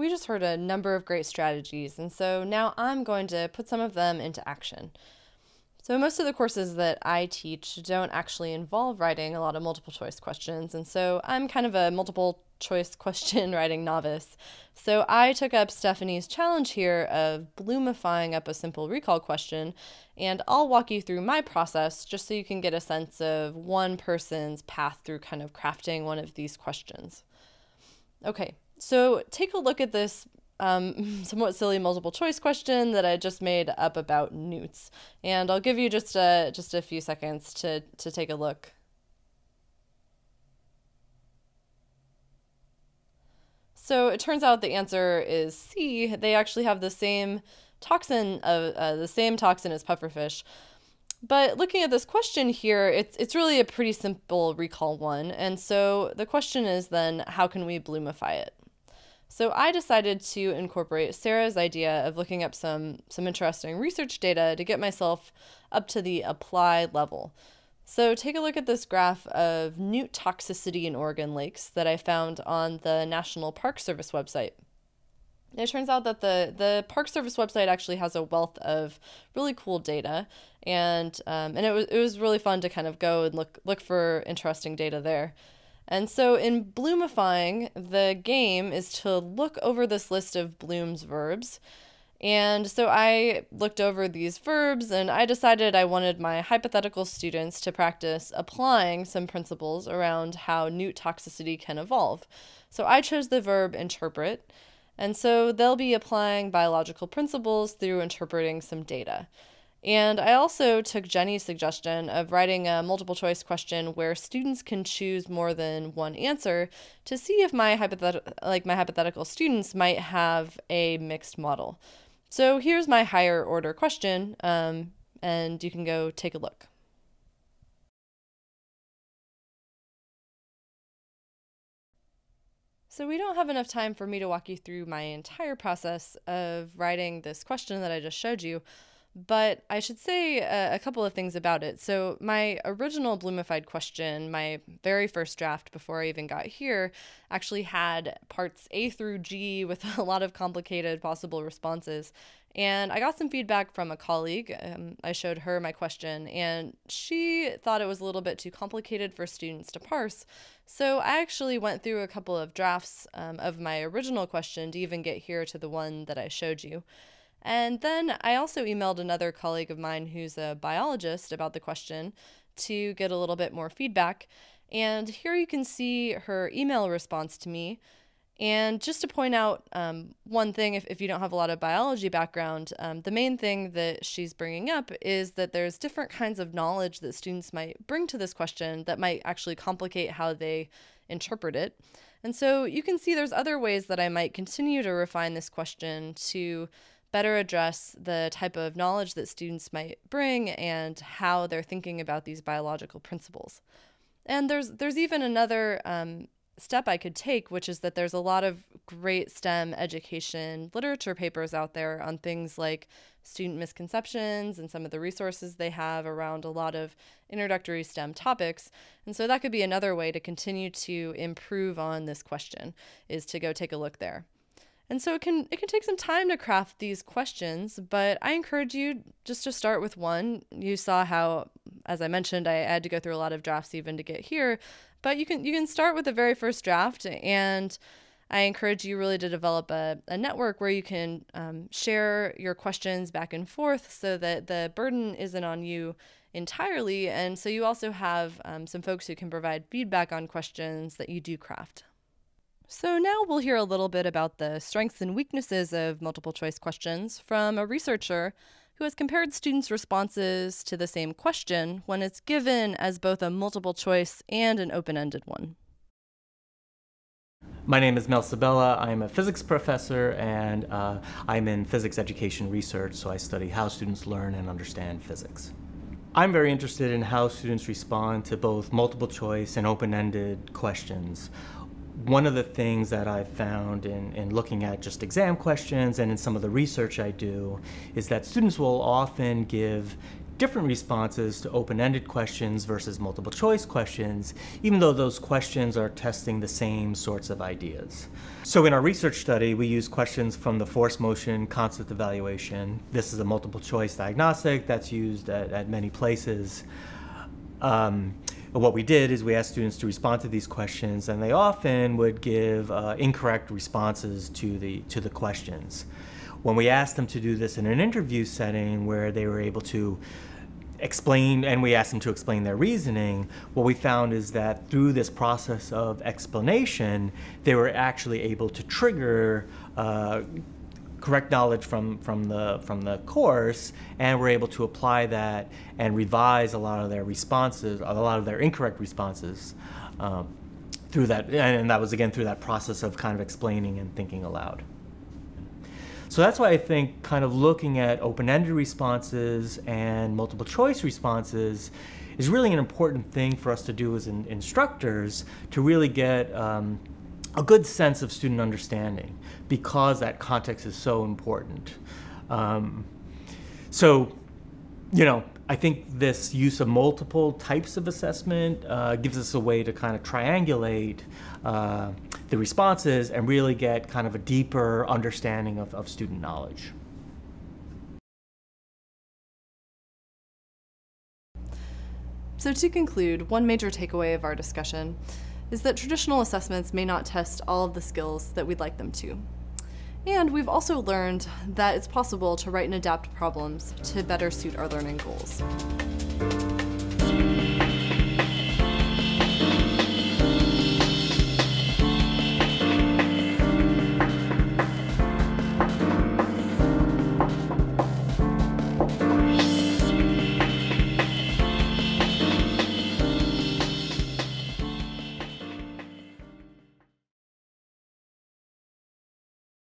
we just heard a number of great strategies, and so now I'm going to put some of them into action. So most of the courses that I teach don't actually involve writing a lot of multiple choice questions, and so I'm kind of a multiple choice question writing novice. So I took up Stephanie's challenge here of Bloomifying up a simple recall question, and I'll walk you through my process just so you can get a sense of one person's path through kind of crafting one of these questions. Okay, so take a look at this somewhat silly multiple choice question that I just made up about newts, and I'll give you just a few seconds to take a look. So it turns out the answer is C. They actually have the same toxin as pufferfish. But looking at this question here, it's really a pretty simple recall one, and so the question is then, how can we bloomify it? So I decided to incorporate Sarah's idea of looking up some interesting research data to get myself up to the applied level. So take a look at this graph of newt toxicity in Oregon lakes that I found on the National Park Service website. It turns out that the Park Service website actually has a wealth of really cool data, and it was really fun to kind of go and look for interesting data there. And so in Bloomifying, the game is to look over this list of Bloom's verbs. And so I looked over these verbs and I decided I wanted my hypothetical students to practice applying some principles around how newt toxicity can evolve. So I chose the verb interpret, and so they'll be applying biological principles through interpreting some data. And I also took Jenny's suggestion of writing a multiple choice question where students can choose more than one answer to see if my hypothetical students might have a mixed model. So here's my higher order question, and you can go take a look. So we don't have enough time for me to walk you through my entire process of writing this question that I just showed you, but I should say a couple of things about it. So my original Bloomified question, my very first draft before I even got here, actually had parts A through G with a lot of complicated possible responses. And I got some feedback from a colleague. I showed her my question, and she thought it was a little bit too complicated for students to parse. So I actually went through a couple of drafts of my original question to even get here to the one that I showed you. And then I also emailed another colleague of mine who's a biologist about the question to get a little bit more feedback. And here you can see her email response to me. And just to point out one thing, if you don't have a lot of biology background, the main thing that she's bringing up is that there's different kinds of knowledge that students might bring to this question that might actually complicate how they interpret it. And so you can see there's other ways that I might continue to refine this question to better address the type of knowledge that students might bring and how they're thinking about these biological principles. And there's even another step I could take, which is that there's a lot of great STEM education literature papers out there on things like student misconceptions and some of the resources they have around a lot of introductory STEM topics. And so that could be another way to continue to improve on this question, is to go take a look there. And so it can take some time to craft these questions, but I encourage you just to start with one. You saw how, as I mentioned, I had to go through a lot of drafts even to get here, but you can start with the very first draft, and I encourage you really to develop a network where you can share your questions back and forth so that the burden isn't on you entirely, and so you also have some folks who can provide feedback on questions that you do craft. So now we'll hear a little bit about the strengths and weaknesses of multiple choice questions from a researcher who has compared students' responses to the same question when it's given as both a multiple choice and an open-ended one. My name is Mel Sabella. I'm a physics professor, and I'm in physics education research, so I study how students learn and understand physics. I'm very interested in how students respond to both multiple choice and open-ended questions. One of the things that I've found in looking at just exam questions and in some of the research I do is that students will often give different responses to open-ended questions versus multiple choice questions, even though those questions are testing the same sorts of ideas. So in our research study, we used questions from the force motion concept evaluation. This is a multiple choice diagnostic that's used at many places. What we did is we asked students to respond to these questions, and they often would give incorrect responses to the questions. When we asked them to do this in an interview setting where they were able to explain, and we asked them to explain their reasoning, what we found is that through this process of explanation, they were actually able to trigger correct knowledge from the course, and were able to apply that and revise a lot of their responses, a lot of their incorrect responses through that, and that was again through that process of kind of explaining and thinking aloud. So that's why I think kind of looking at open-ended responses and multiple choice responses is really an important thing for us to do as instructors to really get a good sense of student understanding, because that context is so important. So, I think this use of multiple types of assessment gives us a way to kind of triangulate the responses and really get kind of a deeper understanding of student knowledge. So to conclude, one major takeaway of our discussion is that traditional assessments may not test all of the skills that we'd like them to. And we've also learned that it's possible to write and adapt problems to better suit our learning goals.